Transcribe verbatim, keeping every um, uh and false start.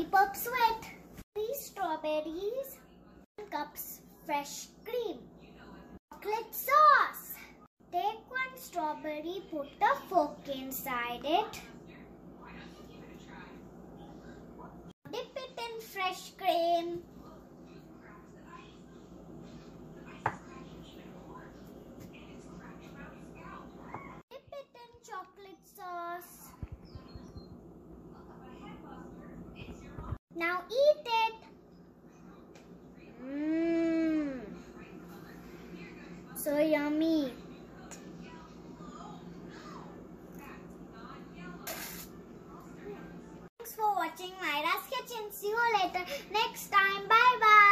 lollipops with three strawberries, one cups fresh cream, chocolate sauce. Take one strawberry, put a fork inside it. Dip it in fresh cream. Dip it in chocolate sauce. Now eat it. Mmm. So yummy. Thanks for watching Myra's Kitchen. See you later next time. Bye bye.